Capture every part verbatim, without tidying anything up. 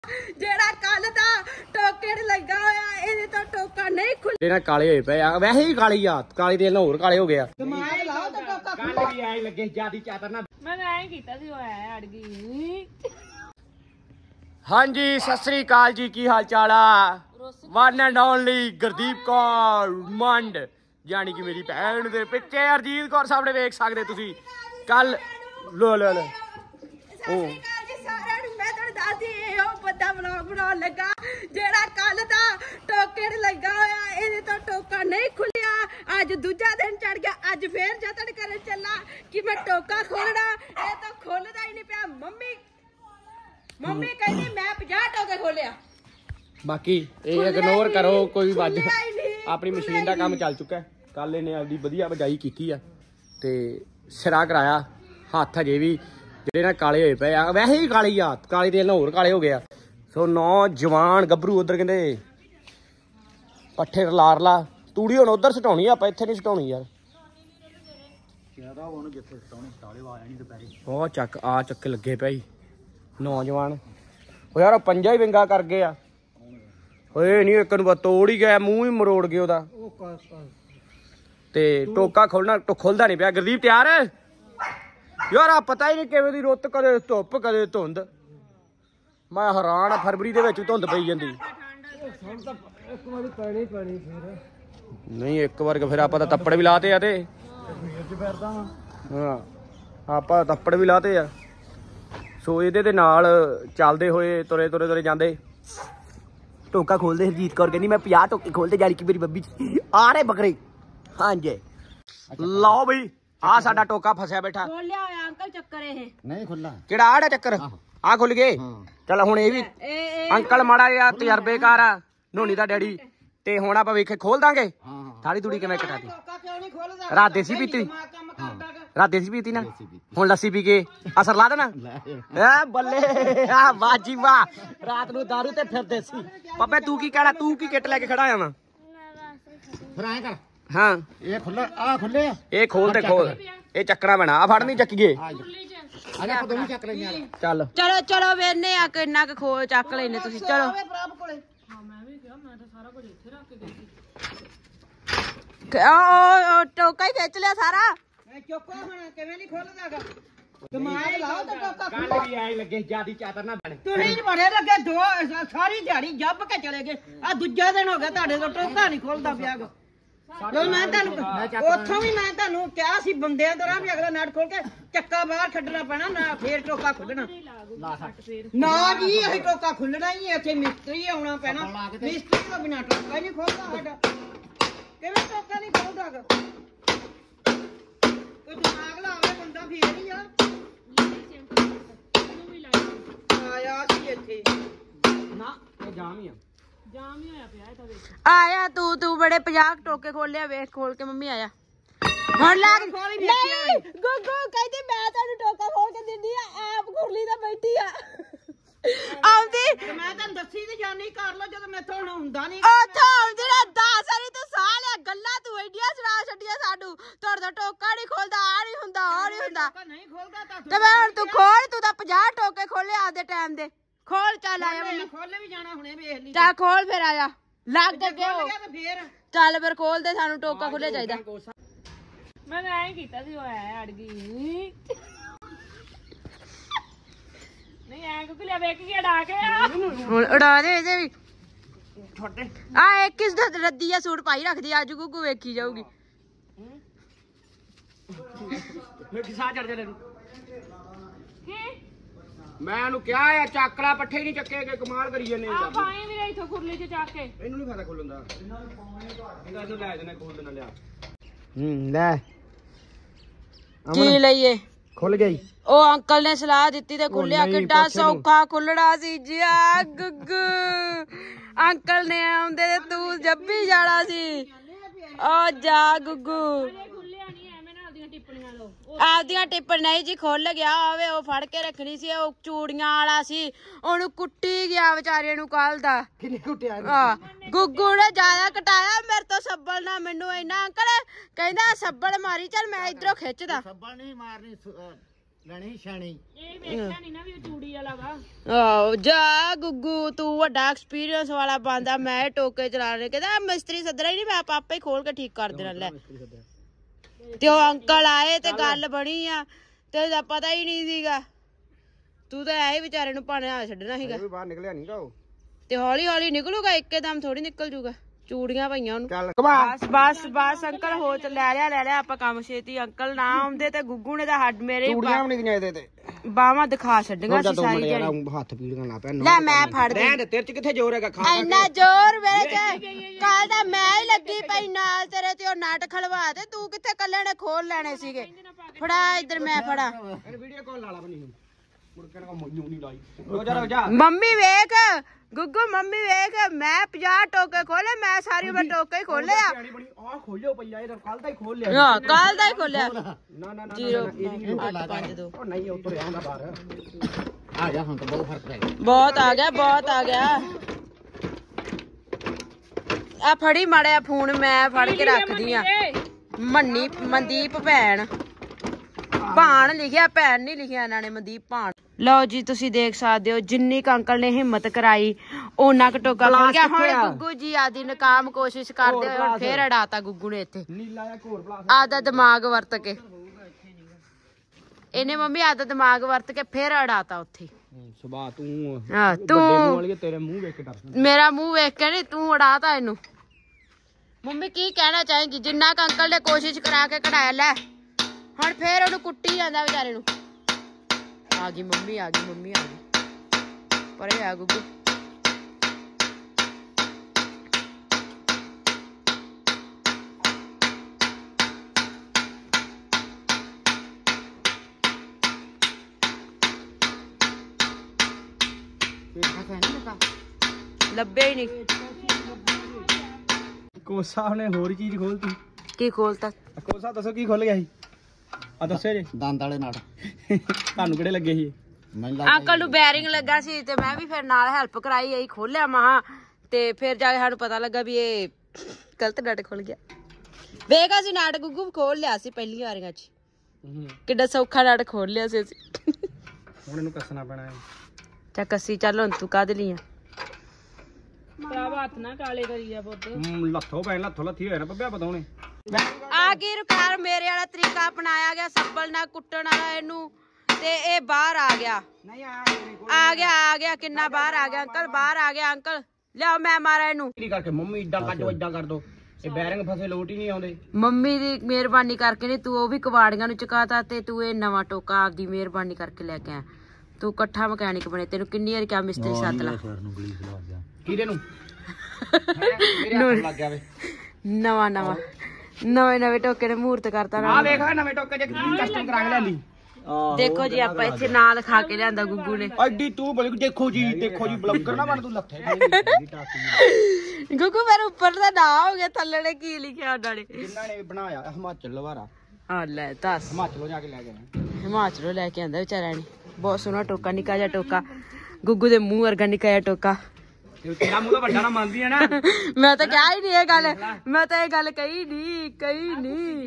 ਜਿਹੜਾ ਕੱਲ ਦਾ ਟੋਕੇ ਲੱਗਾ ਹੋਇਆ ਇਹਦੇ ਤੋਂ ਟੋਕਾ ਨਹੀਂ ਖੁੱਲ ਇਹਨਾਂ ਕਾਲੇ ਹੋਏ ਪਏ ਆ ਵੈਸੇ ਹੀ ਕਾਲੀ ਆ ਕਾਲੀ ਦੇ ਨਾਲ ਹੋਰ ਕਾਲੇ ਹੋ ਗਿਆ ਦਿਮਾਗ ਲਾਓ ਤੇ ਟੋਕਾ ਕੱਲ ਵੀ ਐ ਲੱਗੇ ਜਿਆਦੀ ਚਾਦਰ ਨਾ ਮੈਂ ਐਂ ਕੀਤਾ ਸੀ ਉਹ ਐ ਅੜ ਗਈ। ਹਾਂਜੀ ਸਤਿ ਸ੍ਰੀ ਅਕਾਲ ਜੀ ਕੀ ਹਾਲ ਚਾਲ ਆ one and only Gurdeep Kaur Mand ਯਾਨੀ ਕਿ ਮੇਰੀ ਭੈਣ ਦੇ ਪਿੱਛੇ ਅਰਜੀਤ ਕੌਰ ਸਾਹਮਣੇ ਵੇਖ ਸਕਦੇ ਤੁਸੀਂ ਕੱਲ ਲੋ ਲੋ ਲੋ ਉਹ ਬੰਦਾ ਵਲੌਗ ਬਣਾਉਣ ਲੱਗਾ ਜਿਹੜਾ ਕੱਲ ਦਾ ਟੋਕੇ ਲੱਗਾ ਹੋਇਆ ਇਹਦੇ ਤੋਂ ਟੋਕਾ ਨਹੀਂ ਖੁੱਲਿਆ। ਅੱਜ ਦੂਜਾ ਦਿਨ ਚੜ ਗਿਆ। ਅੱਜ ਫੇਰ ਜਤਨ ਕਰਨ ਚੱਲਾ ਕਿ ਮੈਂ ਟੋਕਾ ਖੋਲਣਾ ਇਹ ਤਾਂ ਖੁੱਲਦਾ ਹੀ ਨਹੀਂ ਪਿਆ। ਮੰਮੀ ਮੰਮੀ ਕਹਿੰਦੀ ਮੈਂ ਪੰਜਾਹ ਟੋਕੇ ਖੋਲਿਆ। ਬਾਕੀ ਇਹ ਇਗਨੋਰ ਕਰੋ ਕੋਈ ਵੱਜ ਆਪਣੀ ਮਸ਼ੀਨ ਦਾ ਕੰਮ ਚੱਲ ਚੁੱਕਾ ਕੱਲ ਇਹਨੇ ਆਪਦੀ ਵਧੀਆ ਬਜਾਈ ਕੀਤੀ ਆ ਤੇ ਸਿਰਾ ਕਰਾਇਆ ਹੱਥ ਅਜੇ ਵੀ ਜਿਹੜੇ ਨਾ ਕਾਲੇ ਹੋਏ ਪਏ ਆ ਵੈਸੇ ਹੀ ਕਾਲੀ ਆ ਕਾਲੀ ਦੇ ਨਾਲ ਹੋਰ ਕਾਲੇ ਹੋ ਗਏ ਆ। ਸੋ ਨੌਜਵਾਨ ਗੱਭਰੂ ਉਧਰ ਕਹਿੰਦੇ ਪੱਠੇ ਲਾਰ ਲਾ ਤੂੜੀ ਹੁਣ ਉਧਰ ਸਟਾਉਣੀ ਆ ਆਪਾਂ ਇੱਥੇ ਨਹੀਂ ਸਟਾਉਣੀ ਯਾਰ ਉਹ ਚੱਕ ਆ ਚੱਕ ਲੱਗੇ ਪਈ ਨੌਜਵਾਨ ਉਹ ਯਾਰ ਪੰਜਾ ਹੀ ਵਿੰਗਾ ਕਰ ਗਏ ਆ ਓਏ ਨਹੀਂ ਇੱਕ ਨੂੰ ਤੋੜ ਹੀ ਗਿਆ ਮੂੰਹ ਹੀ ਮਰੋੜ ਗਏ ਉਹਦਾ ਤੇ ਟੋਕਾ ਖੋਲਣਾ ਖੁੱਲਦਾ ਨਹੀਂ ਪਿਆ। ਗੁਰਦੀਪ ਤਿਆਰ ਯਾਰ ਆ ਪਤਾ ਹੀ ਨਹੀਂ ਕਿਵੇਂ ਦੀ ਰੁੱਤ ਕਦੇ ਧੁੱਪ ਕਦੇ ਧੁੰਦ ਮੈਂ ਹੈਰਾਨ ਆ ਫਰਵਰੀ ਦੇ ਵਿੱਚ ਧੁੰਦ ਪਈ ਜਾਂਦੀ ਨਹੀਂ ਇੱਕ ਵਾਰ ਫਿਰ ਆਪਾਂ ਤਾਂ ਤੱਪੜ ਵੀ ਲਾਤੇ ਆ ਤੇ ਹਾਂ ਆਪਾਂ ਤੱਪੜ ਵੀ ਲਾਤੇ ਆ। ਸੋ ਇਹਦੇ ਦੇ ਨਾਲ ਚੱਲਦੇ ਹੋਏ ਤੁਰੇ ਤੁਰੇ ਤੁਰੇ ਜਾਂਦੇ ਟੋਕਾ ਖੋਲਦੇ ਹਰਜੀਤ ਕੌਰ ਕਹਿੰਦੀ ਮੈਂ ਪੰਜਾਹ ਟੋਕੇ ਖੋਲਦੇ ਜਾਣੀ ਕਿ ਮੇਰੀ ਬੱਬੀ ਆ ਰਹੇ ਬੱਕਰੇ ਹਾਂਜੀ ਲਓ ਬਈ ਆ ਸਾਡਾ ਟੋਕਾ ਫਸਿਆ ਬੈਠਾ ਖੋਲਿਆ ਹੋਇਆ ਅੰਕਲ ਚੱਕਰ ਇਹ ਨਹੀਂ ਖੁੱਲਾ ਕਿਹੜਾ ਆੜਾ ਚੱਕਰ ਆ ਖੁੱਲ ਗਏ ਚਲ ਹੁਣ ਇਹ ਵੀ ਅੰਕਲ ਮਾੜਾ ਜਿਹਾ ਤਜਰਬੇਕਾਰ ਆ ਨੋਣੀ ਦਾ ਡੈਡੀ ਤੇ ਹੁਣ ਆਪਾਂ ਵੇਖੇ ਖੋਲ ਦਾਂਗੇ ਥਾਲੀ ਤੂੜੀ ਕਿਵੇਂ ਕਟਾਤੀ ਰਾਤ ਦੇਸੀ ਪੀਤੀ ਰਾਤ ਦੇਸੀ ਪੀਤੀ ਨਾ ਹੁਣ ਲੱਸੀ ਪੀ ਕੇ ਅਸਰ ਲਾ ਦੇਣਾ ਐ ਬੱਲੇ ਆ ਵਾਜੀ ਵਾਹ ਰਾਤ ਨੂੰ ਦਾਰੂ ਤੇ ਫਿਰ ਦੇਸੀ ਪਾਪੇ ਤੂੰ ਕੀ ਕਹਿਣਾ ਤੂੰ ਕੀ ਕਿੱਟ ਲੈ ਕੇ ਖੜਾ ਆਇਆ ਵਾ ਫਿਰ ਐਂ ਕਰ ਹਾਂ ਇਹ ਖੁੱਲਾ ਆ ਖੁੱਲੇ ਆ ਇਹ ਖੋਲ ਤੇ ਖੋਲ ਇਹ ਚੱਕਣਾ ਪੈਣਾ ਆ ਫੜਨੀ ਚੱਕੀਏ ਅਰੇ ਆਪਾਂ ਦੋਵੇਂ ਚੱਕ ਲੈਂਦੇ ਆ ਚੱਲ ਚਲੋ ਚਲੋ ਵੇਨੇ ਆ ਕਿੰਨਾ ਕੁ ਖੋਲ ਚੱਕ ਲੈਨੇ ਤੁਸੀਂ ਚਲੋ ਉਹ ਟੋਕਾ ਹੀ ਖਿੱਚ ਲਿਆ ਸਾਰਾ ਚੁੱਕੋ ਹੁਣ ਕਿਵੇਂ ਨਹੀਂ ਖੁੱਲਦਾਗਾ ਦਿਮਾਗ ਲਾਓ ਤੇ ਟੋਕਾ ਕੱਲ ਵੀ ਐ ਲੱਗੇ ਜਿਆਦੀ ਚਾਦਰ ਨਾ ਬਣ ਤੁਸੀਂ ਬੜੇ ਲੱਗੇ ਦੋ ਸਾਰੀ ਦਿਹਾੜੀ ਜੱਬ ਕੇ ਚਲੇ ਗਏ ਆ ਦੂਜਾ ਦਿਨ ਹੋ ਗਿਆ ਤੁਹਾਡੇ ਤੋਂ ਟੋਕਾ ਨਹੀਂ ਖੁੱਲਦਾ ਪਿਆਗਾ। ਮੈਂ ਤੁਹਾਨੂੰ ਉੱਥੋਂ ਵੀ ਮੈਂ ਤੁਹਾਨੂੰ ਕਿਹਾ ਸੀ ਬੰਦਿਆਂ ਤੋਂ ਵੀ ਅਗਲਾ ਨਟ ਖੋਲ ਕੇ ਚੱਕਾ ਬਾਹਰ ਛੱਡਣਾ ਪੈਣਾ ਨਾ ਫੇਰ ਟੋਕਾ ਖੁੱਲਣਾ ਨਾ ਜੀ ਅਸੀਂ ਟੋਕਾ ਖੁੱਲਣਾ ਹੀ ਇੱਥੇ ਮਿਸਤਰੀ ਆਉਣਾ ਪੈਣਾ ਮਿਸਤਰੀ ਤੋਂ ਬਿਨਾਂ ਟੋਕਾ ਹੀ ਨਹੀਂ ਖੁੱਲਦਾ ਸਾਡਾ ਕਿਵੇਂ ਟੋਕਾ ਨਹੀਂ ਖੁੱਲਦਾ ਕੋਈ ਦਿਮਾਗ ਲਾਵੇ ਬੰਦਾ ਫੇਰ ਹੀ ਆ ਆਇਆ ਸੀ ਇੱਥੇ ਨਾ ਇਹ ਜਾਮ ਹੀ ਆ ਜਾਮ ਹੀ ਹੋਇਆ ਪਿਆ ਇਹ ਤਾਂ ਵੇਖ ਆਇਆ ਤੂੰ ਤੂੰ ਬੜੇ ਪੰਜਾਹ ਟੋਕੇ ਖੋਲਿਆ ਵੇਖ ਖੋਲ ਕੇ ਮੰਮੀ ਆਇਆ ਹੁਣ ਲੱਗ ਨਹੀਂ ਗੁੱਗੂ ਕਹਿੰਦੀ ਮੈਂ ਤੁਹਾਨੂੰ ਟੋਕਾ ਖੋਲ ਕੇ ਦਿੰਦੀ ਆ ਆਪ ਗੁਰਲੀ ਤਾਂ ਬੈਠੀ ਆ ਆਉਂਦੀ ਮੈਂ ਤੁਹਾਨੂੰ ਦੱਸੀ ਤੇ ਜਾਨੀ ਕਰ ਲੋ ਜਦੋਂ ਮੈਥੋਂ ਹੁਣ ਹੁੰਦਾ ਨਹੀਂ ਉੱਥੋਂ ਆਉਂਦੀ ਨਾ ਦਸ ਵਾਰੀ ਤੂੰ ਸਾਹ ਲਿਆ ਗੱਲਾਂ ਤੂੰ ਐਡੀਆਂ ਸੁਣਾ ਛੱਡੀਆਂ ਸਾਨੂੰ ਤੁਹਾਡਾ ਟੋਕਾ ਨਹੀਂ ਖੋਲਦਾ ਆ ਨਹੀਂ ਹੁੰਦਾ ਆ ਨਹੀਂ ਹੁੰਦਾ ਨਹੀਂ ਖੋਲਦਾ ਤਾਂ ਤੇ ਮੈਂ ਹੁਣ ਤੂੰ ਖੋਲ ਤੂੰ ਤਾਂ ਪੰਜਾਹ ਟੋਕੇ ਖੋਲੇ ਆਦੇ ਟਾਈਮ ਦੇ ਖੋਲ ਚੱਲ ਆਇਆ ਮੰਮੀ ਖੋਲੇ ਵੀ ਜਾਣਾ ਹੁਣੇ ਵੇਖ ਲਈ ਚੱਲ ਖੋਲ ਫਿਰ ਆਇਆ ਲੱਗ ਅੱਗੇ ਹੋ ਚੱਲ ਫਿਰ ਖੋਲ ਦੇ ਸਾਨੂੰ ਟੋਕਾ ਖੁੱਲਿਆ ਚਾਹੀਦਾ। ਮੈਂ ਐਂ ਕੀਤਾ ਸੀ ਉਹ ਐ ਅੜ ਗਈ ਨਹੀਂ ਐ ਕਿਉਂ ਲਿਆ ਵੇਖ ਕੇ ਉਡਾ ਕੇ ਆ ਹੁਣ ਉਡਾ ਦੇ ਇਹਦੇ ਵੀ ਛੋਟੇ ਆ ਇੱਕ ਕਿਸ ਦਾ ਰੱਦੀ ਆ ਸੂਟ ਪਾਈ ਰੱਖਦੀ ਅੱਜ ਗੁੱਗੂ ਵੇਖੀ ਜਾਊਗੀ ਵੇਖੀ ਸਾਹ ਚੜ ਜਾਣੇ ਕੀ ਮੈਂ ਉਹਨੂੰ ਕਿਹਾ ਆ ਚੱਕਲਾ ਪੱਠੇ ਹੀ ਨਹੀਂ ਚੱਕੇ ਗਏ ਕਮਾਲ ਕਰੀ ਜਾਂਦੇ ਆ ਪਾਣੀ ਵੀ ਇੱਥੋਂ ਖੁਰਲੀ ਚ ਚੱਕ ਕੇ ਇਹਨੂੰ ਨਹੀਂ ਫਾਇਦਾ ਖੋਲਣ ਦਾ ਇਹਦਾ ਇਹਨੂੰ ਲੈ ਜਾਣਾ ਖੋਲ ਦੇਣਾ ਲਿਆ ਹੂੰ ਲੈ ਕੀ ਲਈਏ ਖੁੱਲ ਗਈ ਉਹ ਅੰਕਲ ਨੇ ਸਲਾਹ ਦਿੱਤੀ ਤੇ ਖੁੱਲਿਆ ਕਿੱਡਾ ਸੌਖਾ ਖੁੱਲਣਾ ਸੀ ਜੀ ਆ ਗੁੱਗੂ ਅੰਕਲ ਨੇ ਆਉਂਦੇ ਤੇ ਤੂੰ ਜੱਬੀ ਜਾਣਾ ਸੀ ਓ ਜਾ ਗੁੱਗੂ ਆਪਦੀਆਂ ਟਿੱਪਣ ਨਹੀਂ ਜੀ ਖੁੱਲ ਗਿਆ ਆਵੇ ਉਹ ਫੜ ਕੇ ਰੱਖਣੀ ਸੀ ਉਹ ਚੂੜੀਆਂ ਵਾਲਾ ਸੀ ਉਹਨੂੰ ਕੁੱਟੀ ਗਿਆ ਵਿਚਾਰੇ ਨੂੰ ਕੱਲ ਦਾ ਆ ਗੁੱਗੂ ਨੇ ਜ਼ਿਆਦਾ ਕਟਾਇਆ ਮੇਰੇ ਤੋਂ ਸੱਬਲ ਨਾ ਮੈਨੂੰ ਇੰਨਾ ਅੰਕਲ ਕਹਿੰਦਾ ਸੱਬਲ ਮਾਰੀ ਚੱਲ ਮੈਂ ਇਧਰੋਂ ਖਿੱਚਦਾ ਸੱਬਲ ਨਹੀਂ ਮਾਰਨੀ ਲੈਣੀ ਛਾਣੀ ਆਹੋ ਜਾ ਗੁੱਗੂ ਤੂੰ ਵੱਡਾ ਐਕਸਪੀਰੀਅੰਸ ਵਾਲਾ ਬੰਦਾ। ਮੈਂ ਟੋਕੇ ਚਲਾਣੇ ਕਹਿੰਦਾ ਮਿਸਤਰੀ ਸੱਦਣਾ ਹੀ ਨਹੀਂ, ਮੈਂ ਆਪੇ ਖੋਲ ਕੇ ਠੀਕ ਕਰ ਦੇਣਾ। ਲੈ ਤੇ ਉਹ ਅੰਕਲ ਆਏ ਤੇ ਗੱਲ ਬਣੀ ਆ ਤੇ ਉਹਦਾ ਪਤਾ ਹੀ ਨਹੀਂ ਸੀਗਾ। ਤੂੰ ਤਾਂ ਐ ਵਿਚਾਰੇ ਨੂੰ ਭਾਣਾ ਛੱਡਣਾ ਸੀਗਾ। ਬਾਹਰ ਨਿਕਲਿਆ ਨਹੀਂਗਾ ਉਹ ਤੇ ਹੌਲੀ ਹੌਲੀ ਨਿਕਲੂਗਾ, ਇੱਕਦਮ ਥੋੜੀ ਨਿਕਲ ਜੂਗਾ। ਚੂੜੀਆਂ ਪਈਆਂ ਉਹਨੂੰ। ਚੱਲ ਬਸ ਬਸ ਬਸ ਅੰਕਲ ਹੋ ਚ ਲੈ ਲਿਆ ਲੈ ਲਿਆ ਆਪਾਂ ਕੰਮ ਛੇਤੀ। ਅੰਕਲ ਨਾ ਆਉਂਦੇ ਤੇ ਗੁੱਗੂ ਨੇ ਤਾਂ ਹੱਡ ਮੇਰੇ ਚੂੜੀਆਂ ਵੀ ਨਹੀਂ ਇਹਦੇ ਤੇ ਬਾਹਾਂ ਦਿਖਾ ਛੱਡੀਆਂ ਸੀ ਸਾਰੀ ਯਾਰ ਜਿਹੜੀ। ਹੱਥ ਪੀੜ ਕਰਨ ਲੱਗ ਪਿਆ। ਲੈ ਮੈਂ ਫੜ ਦੇ। ਰਹਿਣ ਤੇਰੇ ਚ ਕਿੱਥੇ ਜ਼ੋਰ ਹੈਗਾ? ਖਾ ਇੰਨਾ ਜ਼ੋਰ ਮੇਰੇ ਚ ਕੱਲ ਦਾ ਮੈਂ ਹੀ ਲੱਗੀ ਪਈ ਨਾਲ ਤੇਰੇ ਤੇ ਉਹ ਨਟ ਖਲਵਾ ਤੇ ਤੂੰ ਕਿੱਥੇ ਕੱਲੇ ਨੇ ਖੋਲ ਲੈਣੇ ਸੀਗੇ। ਫੜਾ ਇੱਧਰ ਮੈਂ ਫੜਾ। ਵੀਡੀਓ ਕਾਲ ਲਾ ਲਾ ਬਣੀ ਨੂੰ ਮੁੜ ਕੇ ਨਾ ਮੈਨੂੰ ਨਹੀਂ ਲਾਈ। ਰੋਜਾ ਰੋਜਾ ਮੰਮੀ ਵੇਖ ਗੁੱਗੂ ਮੰਮੀ ਵੇਖ ਮੈਂ ਪੰਜਾਹ ਟੋਕੇ ਖੋਲੇ। ਮੈਂ ਸਾਰੀ ਉਮਰ ਟੋਕੇ ਹੀ ਖੋਲੇ ਆ। ਆ ਖੋਲਿਓ ਪਈਆ ਇਹ ਕੱਲ ਦਾ ਹੀ ਖੋਲ ਲਿਆ। ਹਾਂ ਕੱਲ ਦਾ ਹੀ ਖੋਲਿਆ। ਨਾ ਨਾ ਨਾ ਜ਼ੀਰੋ ਅੱਠ ਪੰਜ ਦੋ। ਉਹ ਨਹੀਂ ਉੱਤਰ ਆਉਂਦਾ ਬਾਹਰ। ਆ ਜਾ ਹੁਣ ਤਾਂ ਬਹੁਤ ਫਰਕ ਪੈ ਗਿਆ। ਬਹੁਤ ਆ ਗਿਆ ਬਹੁਤ ਆ ਗਿਆ। ਆ ਫੜੀ ਮਾੜਿਆ ਫੋਨ ਮੈਂ ਫੜ ਕੇ ਰੱਖਦੀ ਆ। ਮੰਨੀ ਮਨਦੀਪ ਭੈਣ ਭਾਣ ਲਿਖਿਆ, ਭੈਣ ਨਹੀਂ ਲਿਖਿਆ ਇਹਨਾਂ ਨੇ, ਮਨਦੀਪ ਭਾਣ। ਲਓ ਜੀ ਤੁਸੀਂ ਦੇਖ ਸਕਦੇ ਹੋ ਜਿੰਨੀ ਕੁ ਅੰਕਲ ਨੇ ਹਿੰਮਤ ਕਰਾਈ ਉਹਨਾਂ ਕ ਟੋਕਾ ਖੋਲ ਗਿਆ। ਹੁਣ ਗੁੱਗੂ ਜੀ ਆਦੀ ਨਕਾਮ ਕੋਸ਼ਿਸ਼ ਕਰਦੇ ਹੋਏ ਹੁਣ ਫੇਰ ਅੜਾਤਾ ਗੁੱਗੂ ਨੇ ਇੱਥੇ ਨੀਲਾ ਜਾਂ ਘੋਰ ਪਲਾਸ ਆਦਾ ਦਿਮਾਗ ਵਰਤ ਕੇ। ਇਹਨੇ ਮੰਮੀ ਆਦਾ ਦਿਮਾਗ ਵਰਤ ਕੇ ਫੇਰ ਅੜਾਤਾ ਉੱਥੇ। ਸੁਭਾ ਤੂੰ ਹਾਂ ਤੂੰ ਵਾਲੀ ਤੇਰੇ ਮੂੰਹ ਵੇਖ ਕੇ ਡਰ। ਮੇਰਾ ਮੂੰਹ ਵੇਖ ਕੇ ਨਹੀਂ ਤੂੰ ਅੜਾਤਾ ਇਹਨੂੰ। ਮੰਮੀ ਕੀ ਕਹਿਣਾ ਚਾਹੇਗੀ? ਜਿੰਨਾ ਕੁ ਅੰਕਲ ਨੇ ਕੋਸ਼ਿਸ਼ ਕਰਾ ਕੇ ਕਢਾਇਆ ਲੈ ਹੁਣ ਫੇਰ ਉਹਨੂੰ ਕੁੱਟੀ ਜਾਂਦਾ ਵਿਚਾਰੇ ਨੂੰ। ਆ ਗਈ ਮੰਮੀ ਆ ਗਈ ਮੰਮੀ ਆ ਗਈ ਪਰੇ ਆ ਗੁੱਗੂ। ਲੱਭਿਆ ਹੀ ਨਹੀਂ। ਕੋਸਾ ਉਹਨੇ ਹੋਰ ਚੀਜ਼ ਖੋਲਤੀ। ਕੀ ਖੋਲਤਾ? ਕੋਸਾ ਦੱਸੋ ਕੀ ਖੁੱਲ ਗਿਆ ਸੀ? ਆ ਦੱਸਿਓ ਜੀ। ਦੰਦ ਵਾਲੇ ਨਾਲ ਤੁਹਾਨੂੰ ਕਿਹੜੇ ਲੱਗੇ ਸੀ? ਅੰਕਲ ਨੂੰ ਬੈਰਿੰਗ ਲੱਗਾ ਸੀ ਤੇ ਮੈਂ ਵੀ ਫਿਰ ਨਾਲ ਹੈਲਪ ਕਰਾਈ। ਇਹੀ ਖੋਲਿਆ ਮਹਾ ਤੇ ਫਿਰ ਜਾ ਕੇ ਸਾਨੂੰ ਪਤਾ ਲੱਗਾ ਵੀ ਇਹ ਗਲਤ ਨਟ ਖੁੱਲ ਗਿਆ। ਵੇਖ ਅਸੀਂ ਨਟ ਗੁੱਗੂ ਖੋਲ ਲਿਆ ਸੀ ਪਹਿਲੀ ਵਾਰੀਆਂ ਚ। ਕਿੱਡਾ ਸੌਖਾ ਨਟ ਖੋਲ ਲਿਆ ਸੀ ਅਸੀਂ। ਹੁਣ ਇਹਨੂੰ ਕੱਸਣਾ ਪੈਣਾ ਹੈ। ਚੱਲ ਕੱਸੀ ਚੱਲ ਹੁਣ ਤੂੰ ਕਾਹਦੇ ਲਈ ਆ? ਹੱਥ ਨਾ ਕਾਲੇ ਕਰੀ ਆ ਪੁੱਤ। ਲੱਥੋ ਪੈਣ ਲੱਥੋ ਲੱਥੀ ਹੋਇਆ ਨਾ ਪੱਬਿਆ ਪਤਾ ਹੁਣੇ। ਆ ਕੀ ਰੁਪਿਆਰ ਮੇਰੇ ਵਾਲਾ ਤਰੀਕਾ ਅਪਣਾਇਆ ਗਿਆ ਸੱਬਲ ਨਾਲ ਕੁੱਟਣ ਵਾਲਾ ਇਹਨੂੰ ਤੇ ਇਹ ਬਾਹਰ ਆ ਗਿਆ। ਨਹੀਂ ਆਇਆ ਆ ਗਿਆ ਆ ਗਿਆ ਕਿੰਨਾ ਬਾਹਰ ਆ ਗਿਆ ਅੰਕਲ ਬਾਹਰ ਆ ਗਿਆ ਅੰਕਲ ਲਿਆਓ ਮੈਂ ਮਾਰਾ ਇਹਨੂੰ। ਕੀ ਕਰਕੇ ਮੰਮੀ ਇਦਾਂ ਕੱਢੋ ਇਦਾਂ ਕਰ ਦੋ ਇਹ ਬੈਰਿੰਗ ਫਸੇ ਲੋਟ ਹੀ ਨਹੀਂ ਆਉਂਦੇ। ਮੰਮੀ ਦੀ ਮਿਹਰਬਾਨੀ ਕਰਕੇ ਨਹੀਂ ਤੂੰ ਉਹ ਵੀ ਕਵਾੜੀਆਂ ਨੂੰ ਚੁਕਾਤਾ ਤੇ ਤੂੰ ਇਹ ਨਵਾਂ ਟੋਕਾ ਆਪਦੀ ਮਿਹਰਬਾਨੀ ਕਰਕੇ ਲੈ ਕੇ ਆ। ਤੂੰ ਇਕੱਠਾ ਮਕੈਨਿਕ ਬਣੇ। ਤੈਨੂੰ ਕਿੰਨੀ ਵਾਰੀ ਕਿਹਾ ਮਿਸਤਰੀ ਸੱਦ ਲਾ। ਕਿਹਦੇ ਨੂੰ ਲੱਗ ਗਿਆ ਵੇ ਨਵਾਂ ਨਵਾਂ ਨਵੇਂ ਨਵੇਂ ਟੋਕੇ ਨੇ ਮੂਰਤ ਕਰਤਾ। ਆ ਵੇਖ ਨਵੇਂ ਟੋਕੇ ਜੇ ਕਸਟਮ ਕਰਾ ਕੇ ਲਿਆਂਦੀ। ਦੇਖੋ ਜੀ ਆਪਾਂ ਇੱਥੇ ਨਾਂ ਲਿਖਾ ਕੇ ਲਿਆਂਦਾ ਗੁੱਗੂ ਨੇ। ਐਡੀ ਤੂੰ ਬੋਲ ਦੇਖੋ ਜੀ ਦੇਖੋ ਜੀ ਬਲੌਗਰ ਨਾ ਬਣ ਤੂੰ ਲੱਥੇ। ਗੁੱਗੂ ਮੇਰੇ ਉੱਪਰ ਦਾ ਨਾਂ ਹੋ ਗਿਆ ਥੱਲੇ ਨੇ ਕੀ ਲਿਖਿਆ ਉਹਨਾਂ ਨੇ? ਜਿਨ੍ਹਾਂ ਨੇ ਬਣਾਇਆ ਹਿਮਾਚਲ ਲਵਾਰਾ। ਹਾਂ ਲੈ ਦੱਸ ਹਿਮਾਚਲੋਂ ਜਾ ਕੇ ਲੈ ਕੇ ਆਇਆ। ਹਿਮਾਚਲੋਂ ਲੈ ਕੇ ਆਂਦਾ ਵਿਚਾਰਾ ਨੇ। ਬਹੁਤ ਸੋਹਣਾ ਟੋਕਾ ਨਿੱਕਾ ਜਿਹਾ ਟੋਕਾ ਗੁੱਗੂ ਦੇ ਮੂੰਹ ਵਰਗਾ ਨਿੱਕਾ ਜਿਹਾ ਟੋਕਾ। ਤੇਰਾ ਮੂੰਹ ਤਾਂ ਵੱਡਾ ਨਾ ਮੰਨਦੀ ਹੈ ਨਾ। ਮੈਂ ਤਾਂ ਕਿਹਾ ਹੀ ਨਹੀਂ ਇਹ ਗੱਲ। ਮੈਂ ਤਾਂ ਇਹ ਗੱਲ ਕਹੀ ਨਹੀਂ ਕਹੀ ਨਹੀਂ।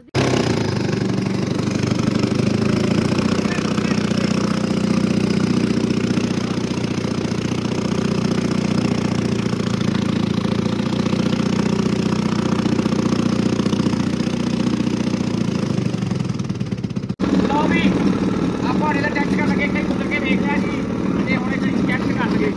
ਲਓ ਵੀ ਆਪਾਂ ਇਹਦਾ ਟੈਸਟ ਕਰਨ ਲੱਗੇ ਕਈ ਕੁੱਤਰ ਕੇ ਵੇਖ ਲਿਆ ਜੀ ਤੇ ਹੁਣ ਇਹਦਾ ਟੈਸਟ ਕਰ ਲਗੇ।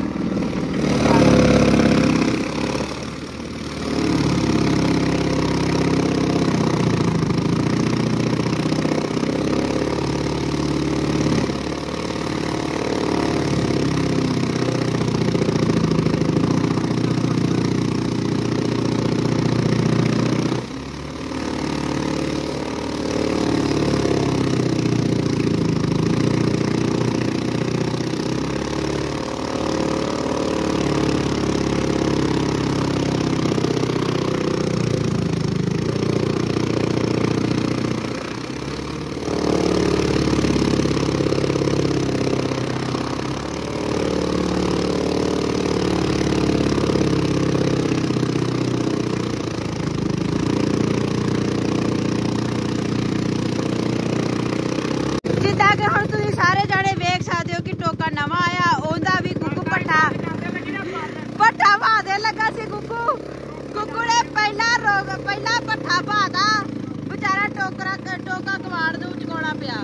ਲੱਗਾ ਸੀ ਗੁੱਗੂ ਗੁੱਗੂ ਨੇ ਪਹਿਲਾ ਰੋਗ ਪਹਿਲਾ ਪੱਠਾ ਪਾਤਾ ਵਿਚਾਰਾ ਟੋਕਰਾ ਟੋਕਾ ਕਵਾੜ ਨੂੰ ਚਕਾਉਣਾ ਪਿਆ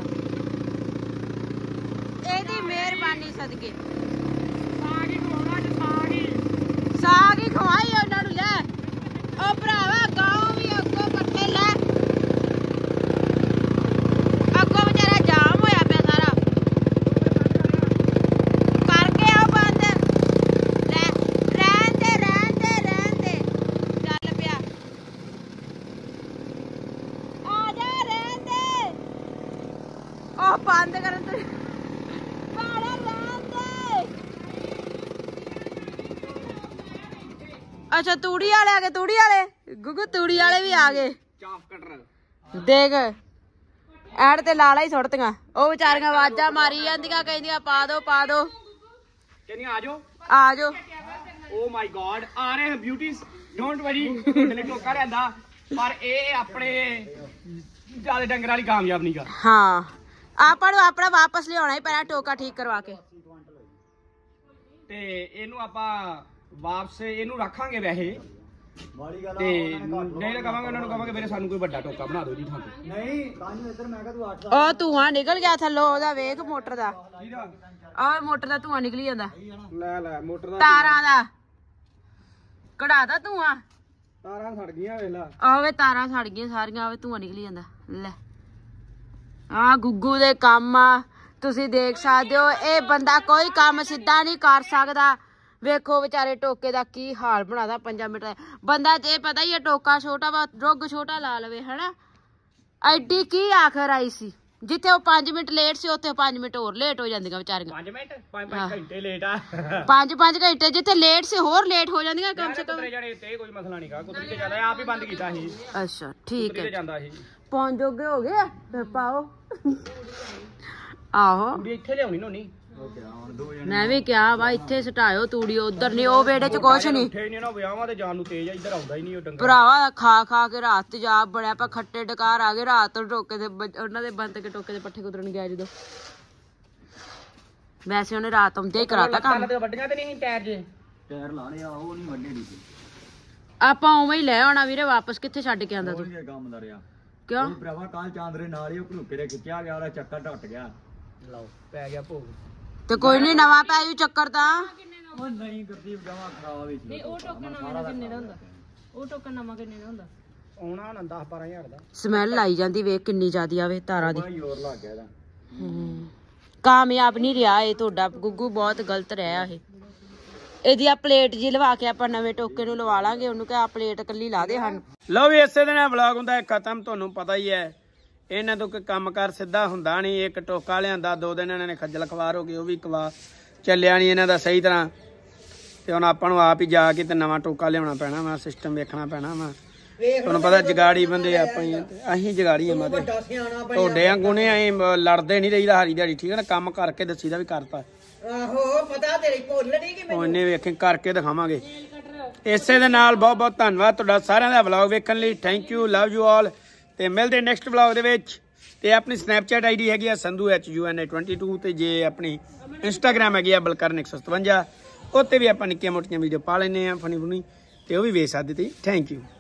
ਇਹਦੀ ਮਿਹਰਬਾਨੀ ਸਦਕੇ ਸਾਗ ਹੀ ਖਵਾਉਣਾ ਤੇ ਸਾਗ ਹੀ ਸਾਗ ਹੀ ਖਵਾਈ ਉਹਨਾਂ ਨੂੰ ਲੈ ਉਹ ਭਰਾਵਾ ਗਾਉਂ ਵੀ ਅੱਗੋਂ ਪੱਠੇ ਲੈ ਅੱਗੋਂ ਵਿਚਾਰਾ ਜਾਮ ਹੋਇਆ ਪਿਆ ਸਾਰਾ ਕਰਕੇ ਆ ਬੰਦ ਲੈ ਰਹਿਣ ਦੇ ਰਹਿਣ ਦੇ ਰਹਿਣ ਦੇ ਚੱਲ ਪਿਆ ਆ ਜਾ ਰਹਿਣ ਦੇ ਉਹ ਬੰਦ ਕਰਨ ਤੇ ਬਾੜਾ ਰਹਿਣ ਦੇ ਅੱਛਾ ਤੂੜੀ ਵਾਲੇ ਆ ਗਏ ਤੂੜੀ ਵਾਲੇ ਗੁੱਗੂ ਤੂੜੀ ਵਾਲੇ ਵੀ ਆ ਗਏ ਚਾਪ ਕਟਰ ਦੇਖ ਐਡ ਤੇ ਲਾਲਾ ਹੀ ਸੁੱਟਤੀਆਂ ਉਹ ਵਿਚਾਰੀਆਂ ਆਵਾਜ਼ਾਂ ਮਾਰੀ ਜਾਂਦੀਆਂ ਕਹਿੰਦੀਆਂ ਪਾ ਦੋ ਪਾ ਦੋ ਕਹਿੰਦੀਆਂ ਆ ਜਾਓ ਆ ਜਾਓ ਓ ਮਾਈ ਗॉड ਆ ਰਹੇ ਹਾਂ ਬਿਊਟੀਜ਼ ਡੋਂਟ ਵਰੀ ਤੁਹਾਡੇ ਲਈ ਟੋਕਾ ਲਿਆਂਦਾ ਪਰ ਇਹ ਆਪਣੇ ਜਿਆਦਾ ਡੰਗਰ ਵਾਲੀ ਕਾਮਯਾਬ ਨਹੀਂ ਗਾ ਹਾਂ ਆਪਾਂ ਨੂੰ ਆਪਣਾ ਵਾਪਸ ਲਿਆਉਣਾ ਹੀ ਪੈਣਾ ਟੋਕਾ ਠੀਕ ਕਰਵਾ ਕੇ ਤੇ ਇਹਨੂੰ ਆਪਾਂ ਵਾਪਸ ਇਹਨੂੰ ਰੱਖਾਂਗੇ ਵੈਸੇ ਤੇ ਨਹੀਂ ਤਾਂ ਕਵਾਂਗੇ ਉਹਨਾਂ ਨੂੰ ਕਵਾਂਗੇ ਵੀਰੇ ਸਾਨੂੰ ਕੋਈ ਵੱਡਾ ਟੋਕਾ ਬਣਾ ਦਿਓ ਜੀ ਥਾਂ ਤੇ ਨਹੀਂ ਕਾਹਨੂੰ ਇੱਧਰ ਮੈਂ ਕਿਹਾ ਤੂੰ ਅੱਠ ਉਹ ਧੂਆਂ ਨਿਕਲ ਗਿਆ ਥੱਲੋਂ ਉਹਦਾ ਵੇਖ ਮੋਟਰ ਦਾ ਆਹ ਮੋਟਰ ਦਾ ਧੂਆਂ ਨਿਕਲੀ ਜਾਂਦਾ ਲੈ ਲੈ ਮੋਟਰ ਦਾ ਤਾਰਾਂ ਦਾ ਕਢਾਦਾ ਧੂਆਂ ਤਾਰਾਂ ਸੜ ਗਈਆਂ ਵੇਖ ਲਾ ਆਵੇ ਤਾਰਾਂ ਸੜ ਗਈਆਂ ਸਾਰੀਆਂ ਆਵੇ ਧੂਆਂ ਨਿਕਲੀ ਜਾਂਦਾ ਲੈ ਆ ਗੁੱਗੂ ਦੇ ਕੰਮ ਆ ਤੁਸੀਂ ਦੇਖ ਸਕਦੇ ਹੋ ਇਹ ਬੰਦਾ ਕੋਈ ਕੰਮ ਸਿੱਧਾ ਨਹੀਂ ਕਰ ਸਕਦਾ ਵੇਖੋ ਵਿਚਾਰੇ ਟੋਕੇ ਦਾ ਕੀ ਹਾਲ ਬਣਾਦਾ ਪੰਜਾਂ ਮਿੰਟ ਬੰਦਾ ਜੇ ਪਤਾ ਹੀ ਹੈ ਟੋਕਾ ਛੋਟਾ ਵਾ ਰੁੱਗ ਛੋਟਾ ਲਾ ਲਵੇ ਹਨਾ ਐਡੀ ਕੀ ਆਖਰ ਆਈ ਸੀ ਜਿੱਥੇ ਉਹ ਪੰਜ ਮਿੰਟ ਲੇਟ ਸੀ ਉੱਥੇ ਪੰਜ ਮਿੰਟ ਹੋਰ ਲੇਟ ਹੋ ਜਾਂਦੀਆਂ ਵਿਚਾਰੀਆਂ ਪੰਜ ਮਿੰਟ ਪੰਜ ਪੰਜ ਘੰਟੇ ਲੇਟ ਆ ਪੰਜ ਪੰਜ ਘੰਟੇ ਜਿੱਥੇ ਲੇਟ ਸੀ ਹੋਰ ਲੇਟ ਹੋ ਜਾਂਦੀਆਂ ਕਮ ਸੇ ਕਮ ਕੁਤਰੇ ਤੇ ਕੋਈ ਮਸਲਾ ਨਹੀਂ ਕਾ ਕੁਤਰੀ ਤੇ ਜਾਂਦਾ ਆਪ ਹੀ ਬੰਦ ਕੀਤਾ ਸੀ ਅੱਛਾ ਠੀਕ ਹੈ ਜਾਂਦਾ ਸੀ ਪੌਣ ਜੋਗੇ ਹੋ ਗਏ ਫਿਰ ਪਾਓ ਆਹੋ ਕੁੜੀ ਇੱਥੇ ਲਿਆਉਣੀ ਨੋਨੀ ਮੈਂ ਵੀ ਕਿਹਾ ਵਾ ਇੱਥੇ ਸਟਾਇਓ ਤੂੜੀ ਉਧਰ ਨਹੀਂ ਉਹ ਵੇੜੇ ਚ ਕੁਛ ਨਹੀਂ ਉੱਠੇ ਨਹੀਂ ਨਾ ਵਿਆਹਾਂ ਤੇ ਜਾਣ ਨੂੰ ਤੇਜ਼ ਆ ਇੱਧਰ ਆਉਂਦਾ ਹੀ ਨਹੀਂ ਉਹ ਡੰਗਰ ਭਰਾਵਾ ਖਾ ਖਾ ਕੇ ਰਾਤ ਤੇਜ਼ਾਬ ਬੜਿਆ ਪਾ ਖੱਟੇ ਡਕਾਰ ਆ ਗਏ ਰਾਤ ਤੋਂ ਟੋਕੇ ਦੇ ਉਹਨਾਂ ਦੇ ਬੰਦ ਕੇ ਟੋਕੇ ਦੇ ਪੱਠੇ ਕੁਤਰਨ ਗਿਆ ਜਦੋਂ ਵੈਸੇ ਉਹਨੇ ਰਾਤ ਆਉਂਦੇ ਹੀ ਕਰਾਤਾ ਕੰਮ ਤੇ ਵੱਡੀਆਂ ਤੇ ਨਹੀਂ ਟਾਇਰ ਜੇ ਟਾਇਰ ਲਾਣੇ ਆ ਉਹ ਨਹੀਂ ਵੱਡੇ ਡੀ ਆਪਾਂ ਉਵੇਂ ਹੀ ਲੈ ਆਉਣਾ ਵੀਰੇ ਵਾਪਸ ਕਿੱਥੇ ਛੱਡ ਕੇ ਆਂਦਾ ਤੂੰ ਕੰਮ ਦਾ ਰਿਹਾ ਕਿਉਂ ਭਰਾਵਾ ਕੱਲ ਚਾਂਦਰੇ ਨਾਲ ਹੀ ਉਹ ਘਲੂਕੇ ਦੇ ਖਿੱਚਿਆ ਗਿਆ ਉਹਦਾ ਚੱਕਰ ਟੁੱਟ ਗਿਆ ਲਓ ਪੈ ਗਿਆ ਭੋਗ ਤੇ ਕੋਈ ਨਹੀਂ ਨਵਾਂ ਪੈ ਜੂ ਚੱਕਰ ਤਾਂ ਉਹ ਨਹੀਂ ਗੁਰਦੀਪ ਜਮਾ ਖਰਾਬ ਵਿੱਚ ਨਹੀਂ ਉਹ ਟੋਕਨ ਨਵਾਂ ਕਿੰਨੇ ਦਾ ਹੁੰਦਾ ਉਹ ਟੋਕਨ ਨਵਾਂ ਕਿੰਨੇ ਦਾ ਹੁੰਦਾ ਆਉਣਾ ਹੁਣ ਦਸ ਬਾਰਾਂ ਹਜ਼ਾਰ ਦਾ ਸਮੈਲ ਆਈ ਜਾਂਦੀ ਵੇਖ ਕਿੰਨੀ ਜ਼ਿਆਦੀ ਆਵੇ ਤਾਰਾਂ ਦੀ ਬੜਾ ਜ਼ੋਰ ਲੱਗ ਗਿਆ ਇਹਦਾ ਹੂੰ ਕਾਮਯਾਬ ਨਹੀਂ ਰਿਹਾ ਇਹ ਤੁਹਾਡਾ ਗੁੱਗੂ ਬਹੁਤ ਗਲਤ ਰਿਹਾ ਇਹ ਇਹਦੀ ਆ ਪਲੇਟ ਜੀ ਲਵਾ ਕੇ ਆਪਾਂ ਨਵੇਂ ਟੋਕੇ ਨੂੰ ਲਵਾ ਲਾਂਗੇ ਉਹਨੂੰ ਕਹ ਆ ਪਲੇਟ ਕੱਲੀ ਲਾ ਦੇ ਸਾਨੂੰ ਲਓ ਵੀ ਇਸੇ ਦਿਨ ਵਲੌਗ ਹੁੰਦਾ ਹੈ ਖਤਮ ਤੁਹਾਨੂੰ ਪਤਾ ਹੀ ਹੈ ਇਹਨਾਂ ਤੋਂ ਕੋਈ ਕੰਮ ਕਰ ਸਿੱਧਾ ਹੁੰਦਾ ਨਹੀਂ ਇੱਕ ਟੋਕਾ ਲਿਆਂਦਾ ਦੋ ਦਿਨ ਇਹਨਾਂ ਨੇ ਖੱਜਲ ਖਵਾਰ ਹੋ ਗਏ ਉਹ ਵੀ ਕਵਾ ਚੱਲਿਆ ਨਹੀਂ ਇਹਨਾਂ ਦਾ ਸਹੀ ਤਰ੍ਹਾਂ ਤੇ ਹੁਣ ਆਪਾਂ ਨੂੰ ਆਪ ਹੀ ਜਾ ਕੇ ਤੇ ਨਵਾਂ ਟੋਕਾ ਲਿਆਉਣਾ ਪੈਣਾ ਵਾ ਸਿਸਟਮ ਵੇਖਣਾ ਪੈਣਾ ਵਾ ਤੁਹਾਨੂੰ ਪਤਾ ਜਗਾੜੀ ਬੰਦੇ ਆਪਾਂ ਹੀ ਅਸੀਂ ਜਗਾੜੀ ਆ ਮਾਤੇ ਤੁਹਾਡੇ ਵਾਂਗੂ ਨੇ ਅਸੀਂ ਲੜਦੇ ਨਹੀਂ ਰਹੀਦਾ ਹਾਰੀ ਦਿਹਾੜੀ ਠੀਕ ਹੈ ਨਾ ਕੰਮ ਕਰਕੇ ਦੱਸੀਦਾ ਵੀ ਕਰਤਾ ਆਹੋ ਪਤਾ ਤੇਰੀ ਭੁੱਲਣੀ ਕਿ ਉਹਨੇ ਵੇਖੇ ਕਰਕੇ ਦਿਖਾਵਾਂਗੇ ਇਸੇ ਦੇ ਨਾਲ ਬਹੁਤ ਬਹੁਤ ਧੰਨਵਾਦ ਤੁਹਾਡਾ ਸਾਰਿਆਂ ਦਾ ਵਲੌਗ ਵੇਖਣ ਲਈ thank you love you all ਤੇ ਮਿਲਦੇ ਨੈਕਸਟ ਵਲੌਗ ਦੇ ਵਿੱਚ ਤੇ ਆਪਣੀ ਸਨੈਪਚੈਟ ਆਈਡੀ ਹੈਗੀ ਆ Sandhu H U N A ਬਾਈ ਤੇ ਜੇ ਆਪਣੀ ਇੰਸਟਾਗ੍ਰਾਮ ਹੈਗੀ ਆ ਬਲਕਰਨ ਇੱਕ ਸੌ ਸਤਵੰਜਾ ਉੱਤੇ ਵੀ ਆਪਾਂ ਨਿੱਕੀਆਂ ਮੋਟੀਆਂ ਵੀਡੀਓ ਪਾ ਲੈਂਦੇ ਆ ਫਨੀ ਫੁਨੀ ਤੇ ਉਹ ਵੀ ਵੇਖ ਸਕਦੇ ਤੁਸੀਂ ਥੈਂਕ ਯੂ